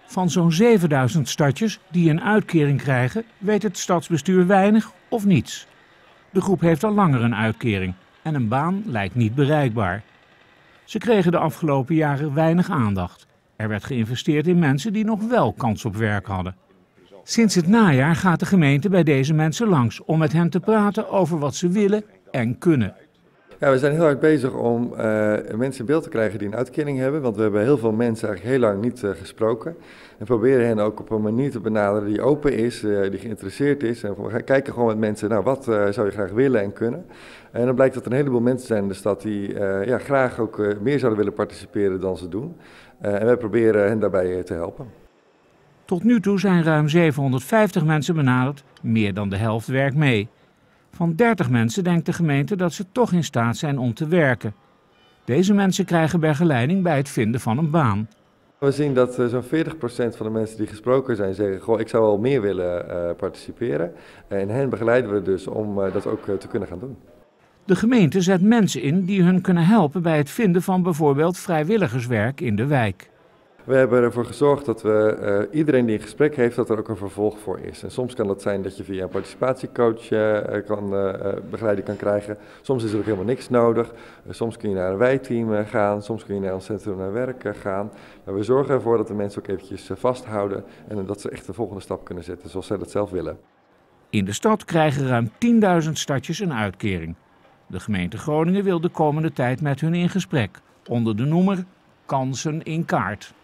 Van zo'n 7000 stadjers die een uitkering krijgen, weet het stadsbestuur weinig of niets. De groep heeft al langer een uitkering en een baan lijkt niet bereikbaar. Ze kregen de afgelopen jaren weinig aandacht. Er werd geïnvesteerd in mensen die nog wel kans op werk hadden. Sinds het najaar gaat de gemeente bij deze mensen langs om met hen te praten over wat ze willen en kunnen. Ja, we zijn heel hard bezig om mensen in beeld te krijgen die een uitkering hebben, want we hebben heel veel mensen eigenlijk heel lang niet gesproken. En proberen hen ook op een manier te benaderen die open is, die geïnteresseerd is. En we gaan kijken gewoon met mensen, nou wat zou je graag willen en kunnen. En dan blijkt dat er een heleboel mensen zijn in de stad die graag ook meer zouden willen participeren dan ze doen. En wij proberen hen daarbij te helpen. Tot nu toe zijn ruim 750 mensen benaderd, meer dan de helft werkt mee. Van 30 mensen denkt de gemeente dat ze toch in staat zijn om te werken. Deze mensen krijgen begeleiding bij het vinden van een baan. We zien dat zo'n 40% van de mensen die gesproken zijn zeggen, goh, ik zou wel meer willen participeren. En hen begeleiden we dus om dat ook te kunnen gaan doen. De gemeente zet mensen in die hun kunnen helpen bij het vinden van bijvoorbeeld vrijwilligerswerk in de wijk. We hebben ervoor gezorgd dat we iedereen die een gesprek heeft, dat er ook een vervolg voor is. En soms kan dat zijn dat je via een participatiecoach begeleiding kan krijgen. Soms is er ook helemaal niks nodig. Soms kun je naar een wijkteam gaan, soms kun je naar een centrum naar werk gaan. Maar we zorgen ervoor dat de mensen ook eventjes vasthouden en dat ze echt de volgende stap kunnen zetten zoals zij dat zelf willen. In de stad krijgen ruim 10.000 stadjers een uitkering. De gemeente Groningen wil de komende tijd met hun in gesprek, onder de noemer Kansen in Kaart.